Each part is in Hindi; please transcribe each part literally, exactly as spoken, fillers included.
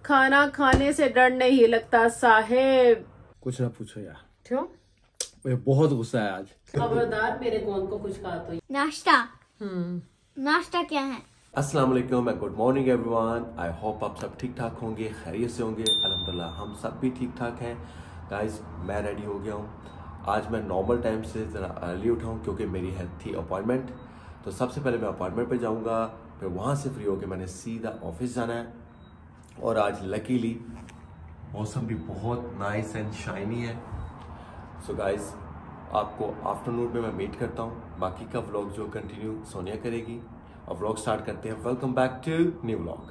खाना खाने से डर नहीं लगता साहेब। कुछ ना पूछो यार, क्यों? मुझे बहुत गुस्सा है आज। खबरदार मेरे कौन को कुछ कहा तो। नाश्ता। हम्म नाश्ता क्या है? अस्सलाम वालेकुम, good morning everyone. I hope आप सब ठीक ठाक होंगे, खैरियत से होंगे। अल्हम्दुलिल्लाह हम सब भी ठीक ठाक हैं। गाइस मैं रेडी हो गया हूँ। आज मैं नॉर्मल टाइम से ज़रा अर्ली उठा हूँ क्योंकि मेरी है थी अपॉइंटमेंट। तो सबसे पहले मैं अपॉइंटमेंट पे जाऊँगा, फिर वहाँ से फ्री होकर मैंने सीधा ऑफिस जाना है। और आज लकीली मौसम भी बहुत नाइस एंड शाइनी है। सो गाइस आपको आफ्टरनून में मैं मीट करता हूँ। बाकी का व्लॉग जो कंटिन्यू सोनिया करेगी। और व्लॉग स्टार्ट करते हैं। Welcome back to new vlog.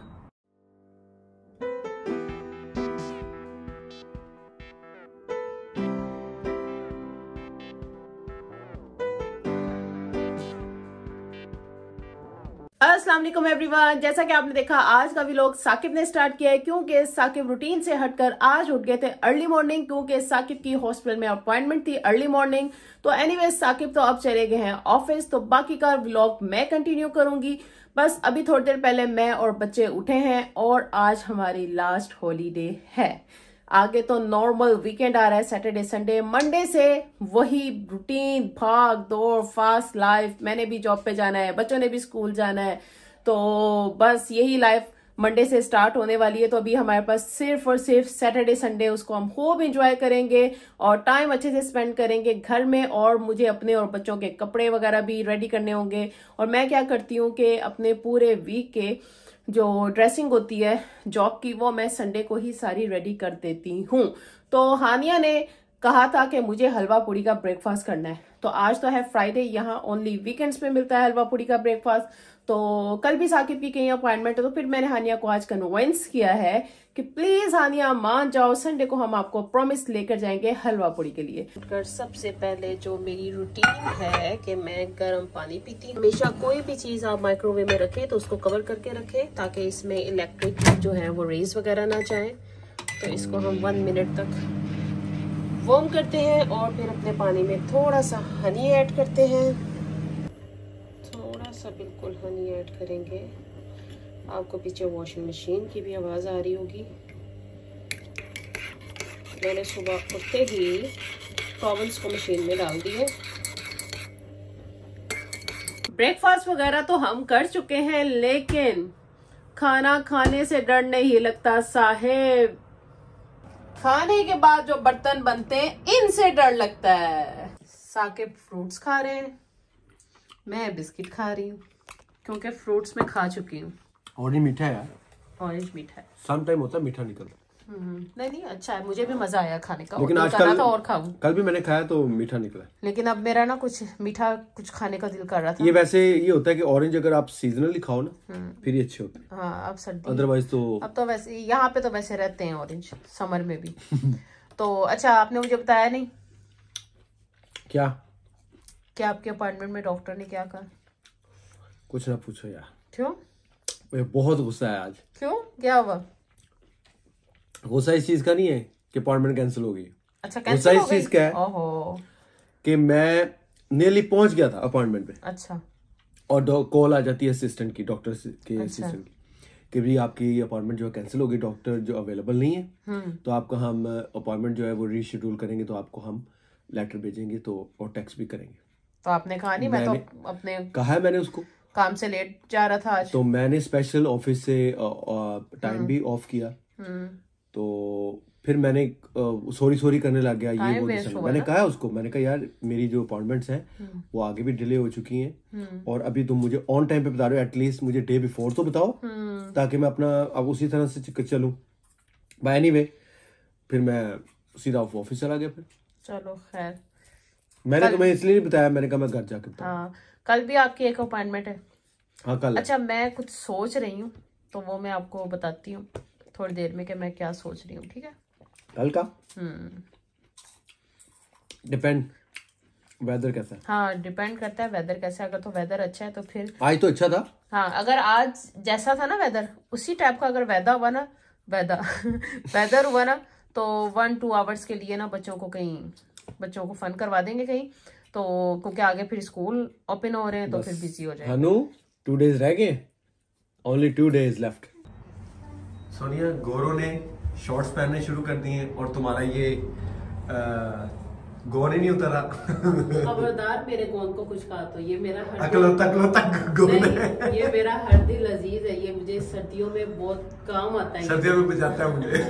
अस्सलाम वालेकुम एवरीवन। जैसा कि आपने देखा आज का व्लॉग साकिब ने स्टार्ट किया है क्योंकि साकिब रूटीन से हटकर आज उठ गए थे अर्ली मॉर्निंग, क्योंकि साकिब की हॉस्पिटल में अपॉइंटमेंट थी अर्ली मॉर्निंग। तो एनीवेज साकिब तो अब चले गए हैं ऑफिस, तो बाकी का व्लॉग मैं कंटिन्यू करूंगी। बस अभी थोड़ी देर पहले मैं और बच्चे उठे हैं और आज हमारी लास्ट हॉलीडे है। आगे तो नॉर्मल वीकेंड आ रहा है, सैटरडे संडे। मंडे से वही रूटीन, भाग दौड़, फास्ट लाइफ। मैंने भी जॉब पे जाना है, बच्चों ने भी स्कूल जाना है, तो बस यही लाइफ मंडे से स्टार्ट होने वाली है। तो अभी हमारे पास सिर्फ और सिर्फ सैटरडे संडे, उसको हम खूब एंजॉय करेंगे और टाइम अच्छे से स्पेंड करेंगे घर में। और मुझे अपने और बच्चों के कपड़े वगैरह भी रेडी करने होंगे। और मैं क्या करती हूँ कि अपने पूरे वीक के जो ड्रेसिंग होती है जॉब की, वो मैं संडे को ही सारी रेडी कर देती हूँ। तो हानिया ने कहा था कि मुझे हलवा पूड़ी का ब्रेकफास्ट करना है, तो आज तो है फ्राइडे, यहाँ ओनली वीकेंड्स पे मिलता है हलवा पूड़ी का ब्रेकफास्ट। तो कल भी साकिब की कहीं अपॉइंटमेंट है, तो फिर मैंने हानिया को आज कन्विंस किया है कि प्लीज हानिया मान जाओ, संडे को हम आपको प्रॉमिस लेकर जाएंगे हलवा पूड़ी के लिए। कर सबसे पहले जो मेरी रूटीन है कि मैं गर्म पानी पीती हूँ। हमेशा कोई भी चीज आप माइक्रोवेव में रखें तो उसको कवर करके रखें ताकि इसमें इलेक्ट्रिक जो है वो रेज वगैरह ना जाए। तो इसको हम वन मिनट तक वार्म करते हैं और फिर अपने पानी में थोड़ा सा हनी ऐड करते हैं। थोड़ा सा बिल्कुल हनी ऐड करेंगे। आपको पीछे वॉशिंग मशीन की भी आवाज़ आ रही होगी। मैंने सुबह उठते ही टॉवल्स को मशीन में डाल दिए। ब्रेकफास्ट वगैरह तो हम कर चुके हैं, लेकिन खाना खाने से डर नहीं लगता साहेब। खाने के बाद जो बर्तन बनते हैं इनसे डर लगता है। साकिब फ्रूट्स खा रहे हैं, मैं बिस्किट खा रही हूँ क्योंकि फ्रूट्स में खा चुकी हूँ। ऑरेंज मीठा है यार। ऑरेंज मीठा है, सम टाइम होता है मीठा निकलता। नहीं नहीं अच्छा है, मुझे भी मजा आया खाने का। लेकिन आज कल और खाऊं। कल भी मैंने खाया तो मीठा निकला। लेकिन अब मेरा ना कुछ मीठा कुछ खाने का दिल कर रहा था। ये वैसे ये होता है कि ऑरेंज अगर आप सीजनली खाओ ना फिर ये अच्छे होते हैं। हाँ अब सर्दी, अदरवाइज तो अब तो वैसे यहाँ पे तो वैसे रहते हैं ऑरेंज समर में भी। तो अच्छा आपने मुझे बताया नहीं क्या क्या आपके अपॉइंटमेंट में डॉक्टर ने क्या कहा? कुछ ना पूछो यार। क्यों? मुझे बहुत गुस्सा है आज। क्यों, क्या हुआ? गुस्सा इस चीज का नहीं है कि अपॉइंटमेंट कैंसिल हो गई। अच्छा गुस्सा इस चीज का है ओहो कि मैं नियरली पहुंच गया था अपॉइंटमेंट पे। अच्छा। और कॉल आ जाती है असिस्टेंट की, डॉक्टर के असिस्टेंट की, कि भाई आपकी अपॉइंटमेंट जो है कैंसिल होगी, डॉक्टर जो अवेलेबल नहीं है, तो आपका हम अपॉइंटमेंट जो है वो रीशेड्यूल करेंगे, तो आपको हम लेटर भेजेंगे तो और टेक्स्ट भी करेंगे। तो आपने कहा नहीं? मैं तो अपने कहा है मैंने उसको, काम से लेट जा रहा था आज, तो मैंने स्पेशल ऑफिस से टाइम भी ऑफ किया। तो फिर मैंने सॉरी सॉरी करने लग गया। ये वो मैंने कहा उसको, मैंने कहा यार मेरी जो अपॉइंटमेंट्स हैं वो आगे भी डिले हो चुकी हैं और अभी तुम मुझे ऑन टाइम पे बता रहे हो, एटलीस्ट मुझे डे बिफोर तो बताओ ताकि मैं अपना अब उसी तरह से चलूं। बाय एनीवे फिर मैं सीधा ऑफिस चला गया। फिर चलो खैर, मैंने तुम्हें इसलिए नहीं बताया, मैंने कहा मैं घर जाके बताऊं। हाँ कल भी आपकी एक अपॉइंटमेंट है। हाँ कल। अच्छा मैं कुछ सोच रही हूँ तो वो मैं आपको बताती हूँ थोड़ी देर में कि मैं क्या सोच रही हूँ, ठीक है? कल का डिपेंड वेदर कैसा है। हाँ डिपेंड करता है वेदर कैसा है। अगर तो वेदर अच्छा है तो फिर आज तो अच्छा था। हाँ अगर आज जैसा था ना वेदर, उसी टाइप का अगर वेदर हुआ ना वेदर वेदर हुआ ना तो वन टू आवर्स के लिए ना बच्चों को कहीं बच्चों को फन करवा देंगे कहीं, तो क्योंकि आगे फिर स्कूल ओपन हो रहे हैं तो फिर बिजी हो जाएंगे। हनु टू डेज रह गए, only two days left. Sonia, गोरों ने शॉर्ट्स पहनने शुरू कर दिए और तुम्हारा ये गोन ही नहीं उतरा। खबरदार मेरे गोन को कुछ कहा तो ये मेरा अकलौता अकलौता गोन है। ये मेरा हर दिल अजीज है, ये मुझे सर्दियों में बहुत काम आता है, सर्दियों में बचाता है मुझे।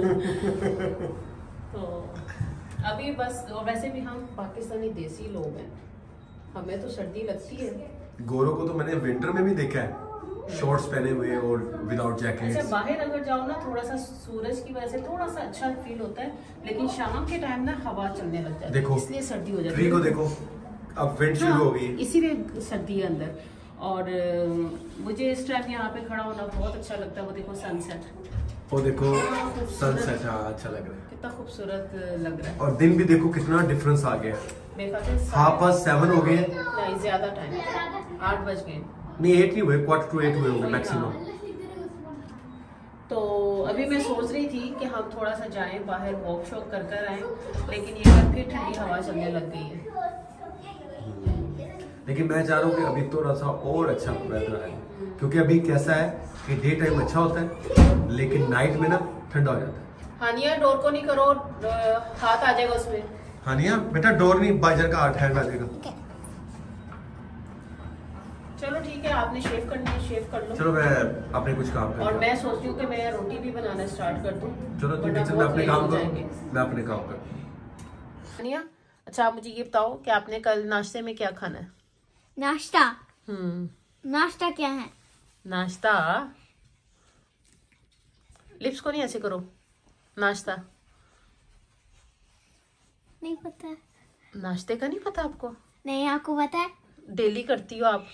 तो अभी बस, और वैसे भी हम पाकिस्तानी देसी लोग हैं, हमें तो सर्दी लगती है। गोरों को तो मैंने विंटर में भी देखा है शॉर्ट्स पहने हुए और विदाउट जैकेट। अच्छा, बाहर अगर जाओ ना थोड़ा सा सूरज की वजह से थोड़ा सा अच्छा फील होता है, लेकिन शाम के टाइम ना हवा चलने लग जाती है, इसलिए सर्दी हो जाती है। को देखो अब विंड शुरू हो गई, इसीलिए सर्दी है अंदर। और मुझे इस टाइम यहाँ पे खड़ा होना बहुत अच्छा लगता है। वो देखो सनसेट, वो देखो सनसेट, हाँ अच्छा लग रहा है, कितना खूबसूरत लग रहा है। और दिन भी देखो कितना डिफरेंस आ गया। हाफ पास सेवन हो गए, नहीं ज्यादा टाइम, आठ बज गए, नहीं एट नहीं हुए, क्वार्टर टू एट हुए होंगे मैक्सिमम। तो अभी मैं सोच रही थी कि हम थोड़ा सा जाएं बाहर, वॉक शॉक कर कर आए, लेकिन ये बार फिर ठंडी हवा चलने लग गई है। लेकिन मैं चाह रहा हूँ कि अभी थोड़ा सा और अच्छा वेदर आए, क्योंकि अभी कैसा है कि डे टाइम अच्छा होता है लेकिन नाइट में ना ठंडा हो जाता है। हानिया डोर को नहीं करो, हाथ आ जाएगा उसमें। हानिया बेटा डोर नहीं, बाइजर का हाथ हैंड आ जाएगा। चलो ठीक है, आपने शेव करनी है, शेव कर लो। चलो मैं अपने कुछ काम कर, और मैं सोच रही हूँ कि मैं रोटी भी बनाना स्टार्ट कर दूँ। चलो तुम किचन में अपने काम करो, मैं अपने काम कर। हानिया, अच्छा आप मुझे ये बताओ कि आपने कल नाश्ते में क्या खाना है? नाश्ता? हम्म नाश्ता क्या है? नाश्ता, लिप्स को नहीं ऐसे करो, नाश्ता नहीं पता। नाश्ते का नहीं पता आपको? नहीं, आपको पता है? डेली करती हो आप?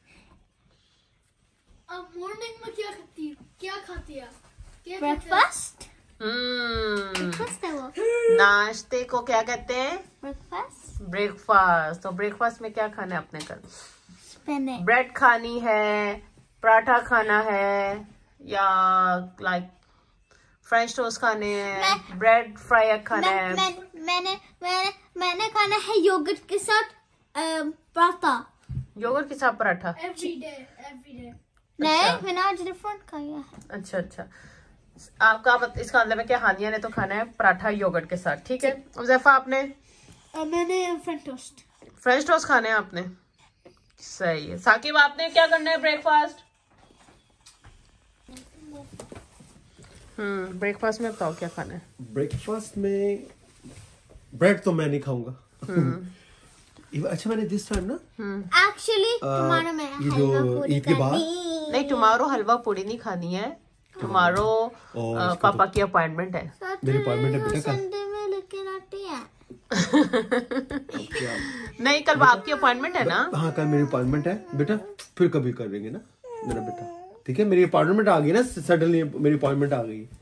अब मॉर्निंग में क्या खाती हो? क्या खाती है? ब्रेकफास्ट? हम्म ब्रेकफास्ट है वो। नाश्ते को क्या कहते हैं? ब्रेकफास्ट। ब्रेकफास्ट। तो ब्रेकफास्ट में क्या खाना है अपने कल? स्पेने। ब्रेड खानी है, पराठा खाना है, या लाइक फ्रेंच टोस्ट खाने हैं, ब्रेड फ्राई एग खाना मैं, है? मैं, मैंने मैंने मैंने खाना है योगर्ट के साथ पराठा। योगर्ट के साथ paratha? Every day every day. नहीं, मैंने आज डिफरेंट खाया है। अच्छा अच्छा, आपका इसका मतलब है कि हानिया ने तो खाना है पराठा योगर्ट के साथ, ठीक है। ज़ैफा आपने? मैंने फ्रेंच टोस्ट। फ्रेंच टोस्ट खाने हैं आपने, सही है। साकिब आपने क्या करना है ब्रेकफास्ट? हम्म ब्रेकफास्ट में बताओ क्या खाना है? ब्रेकफास्ट में ब्रेड तो मैं नहीं खाऊंगा। अच्छा मैंने दिस टाइम ना एक्चुअली टुमारो में ये जो ईद के बाद, नहीं टुमारो हलवा पूड़ी नहीं खानी है, टुमारो पापा की अपॉइंटमेंट है। मेरी अपॉइंटमेंट है बेटा कल। संडे में लेके आती है। नहीं कल आपकी अपॉइंटमेंट है ना? हाँ कल मेरी अपॉइंटमेंट है बेटा, फिर कभी कर देंगे ना मेरा बेटा, ठीक है। मेरी अपॉइंटमेंट आ गई ना, सडनली मेरी अपॉइंटमेंट आ गई।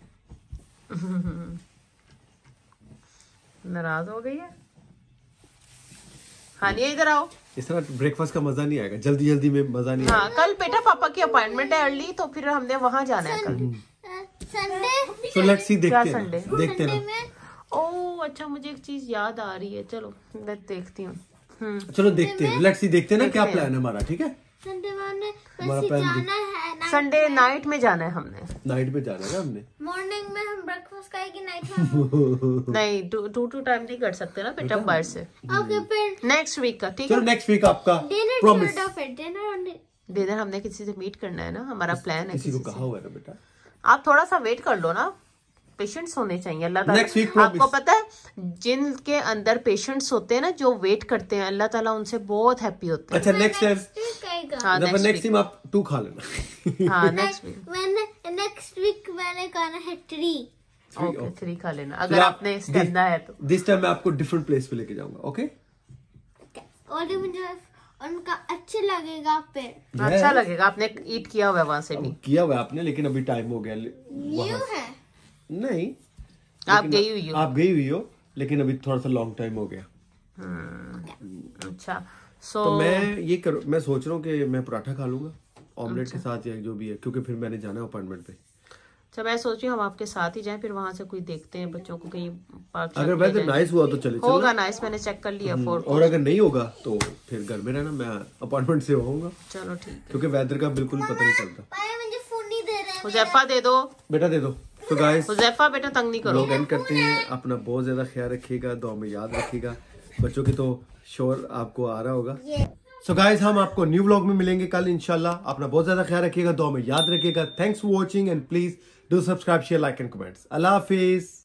नाराज हो गई है हानिया, इधर आओ। इस तरह ब्रेकफास्ट का मजा नहीं आएगा, जल्दी जल्दी में मजा नहीं हाँ, आएगा। कल बेटा पापा की अपॉइंटमेंट है अर्ली, तो फिर हमने वहाँ जाना है कल। संडे। तो लेट्स सी, देखते क्या हैं संडे? देखते हैं। ओह अच्छा, मुझे एक चीज याद आ रही है, चलो मैं देखती हूँ। हम्म चलो देखते हैं, लेट्स सी, देखते हैं ना क्या प्लान है हमारा, ठीक है। संडे में हमारा वैसे प्लान जाना है। संडे नाइट में जाना है हमने। नाइट में जाना है ना हमने। मॉर्निंग में हम ब्रेकफास्ट खाएंगे, नाइट में नहीं, टू टू टू टाइम नहीं कर सकते ना बेटा बाहर से। ओके फिर नेक्स्ट वीक का, ठीक चलो है। नेक्स्ट वीक आपका डिनर प्रॉमिस। छोड़ो, फिर डिनर डिनर हमने किसी से मीट करना है ना, हमारा प्लान है किसी को किसी कहा से। हुआ है ना बेटा। आप थोड़ा सा वेट कर लो ना, पेशेंट्स होने चाहिए। अल्लाह ताला, Next week promise. आपको पता है जिनके अंदर पेशेंट्स होते हैं ना, जो वेट करते हैं, अल्लाह ताला उनसे बहुत हैप्पी होते हैं। अच्छा नेक्स्ट टाइम, कहेगा। हाँ नेक्स्ट नेक्स्ट टाइम आप टू खा लेना। हाँ नेक्स्ट वीक। मैंने नेक्स्ट वीक मैंने खाना है ट्री। ओके थ्री खा लेना अगर आपने स्टैंडा है तो। दिस टाइम मैं आपको डिफरेंट प्लेस पे लेके जाऊंगा, ओके। और मुझे उनका अच्छा लगेगा फिर। अच्छा लगेगा, आपने ईट किया हुआ है वहां से भी। किया हुआ है आपने, लेकिन अभी टाइम हो गया न्यू है। नहीं, आप लेकिन गई हुई हो। आप गई हुई हो, लेकिन अभी थोड़ा सा लॉन्ग टाइम हो गया। अच्छा सो तो मैं ये करूँ, मैं सोच रहा हूँ कि मैं पराठा खा लूंगा ऑमलेट के साथ या जो भी है, क्योंकि फिर मैंने जाना है अपॉइंटमेंट पे। अच्छा मैं सोच रही हूँ हम आपके साथ ही जाएं, फिर वहां से कोई देखते हैं बच्चों को कहीं पार्क। अगर वैसे नाइस हुआ तो चले चलो। होगा नाइस, मैंने चेक कर लिया फोर। और अगर नहीं होगा तो फिर घर में रहना, मैं अपॉइंटमेंट से होऊंगा, चलो ठीक है। क्योंकि वेदर का बिल्कुल पता नहीं चलता। पापा मुझे फोन नहीं दे रहे हुजैफा दे दो, बेटा दे दो। तो गाइस हुजैफा बेटा तंग नहीं करो। लोग एंड करते हैं, अपना बहुत ज्यादा ख्याल रखिएगा, दुआ में याद रखिएगा। बच्चों की तो शोर आपको आ रहा होगा। सो गाइस हम आपको न्यू व्लॉग में मिलेंगे कल इंशाल्लाह। अपना बहुत ज्यादा ख्याल रखिएगा, दुआ में याद रखिएगा। Thanks for watching and please do subscribe, share, like and comments. अल्लाह हाफिज।